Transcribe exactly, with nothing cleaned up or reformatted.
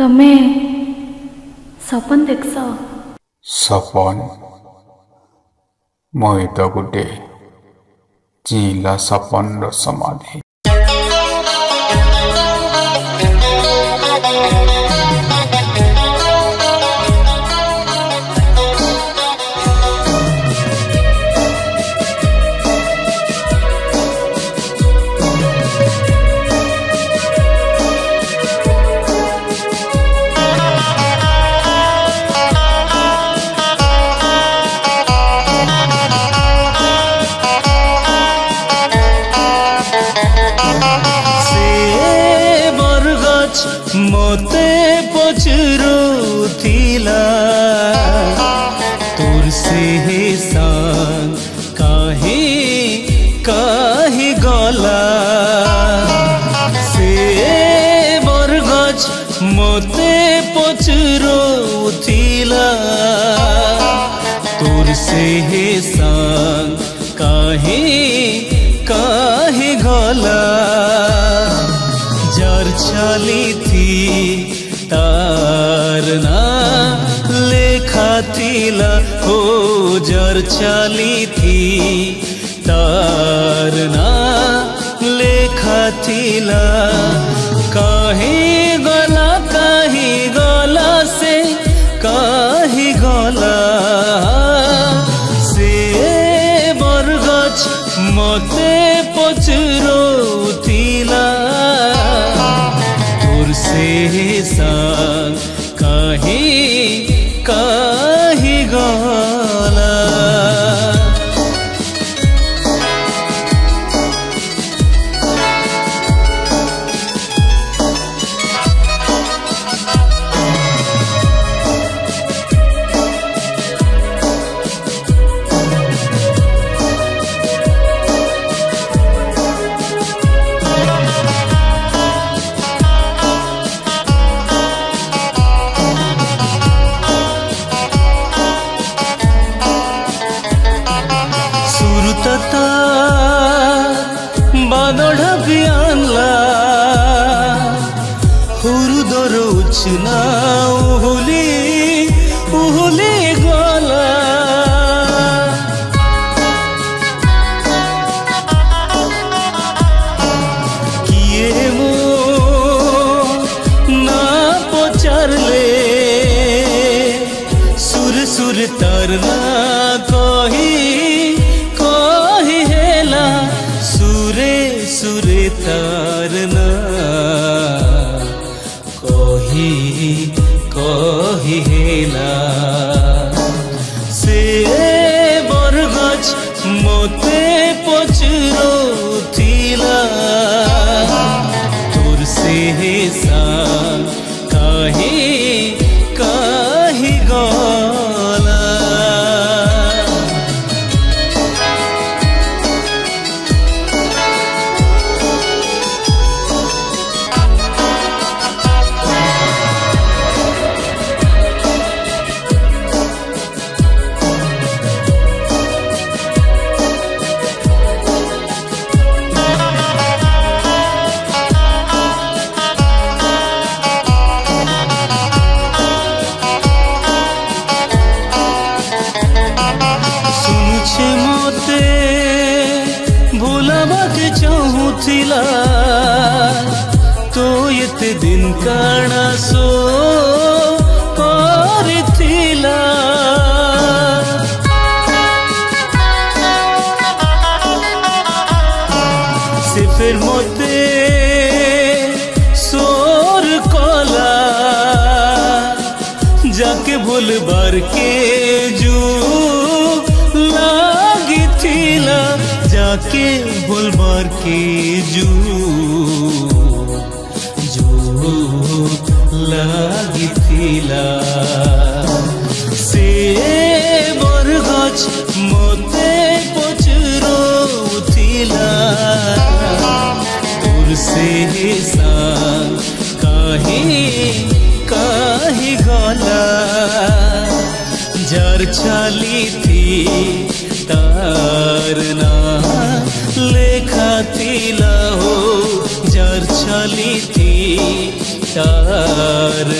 तमे सपन देखस सपन मैं तो गोटे चिला सपन रो समाधि। मोते पचरू थिला तोर से संग काहे काहे गला से बरगछ मोते पचरू थिला तोर से संग काहे काहे गला जार चली थी तार ना लेखा थिला हो जार चली थी तार ना लेखा थिला काहे गला काहे गला से काहे गला से बरगछ मते पचरो थिला से संग काहे काहे गला बादोढ़ा बियानला हुरुदर उचना उहुली उहुली गला किए मो ना पचारले सुर सुर तरना कही सुरे तारना कही कही हेला से बरगछ मोते पचरो थिला तोर से संग काहे काहे गला भूलबाके चाहूथिला तो एते दिन काना सो करथिला से फिर मोते सोर कला जाके भूलबार के जू लागी थिला जाके भूलबार के जू जो लागी थिला से बरगछ मोते पचरो थिला तोर से संग काहे काहे गला जार चली थी तार ना लेखा थिला हो जार चली थी तार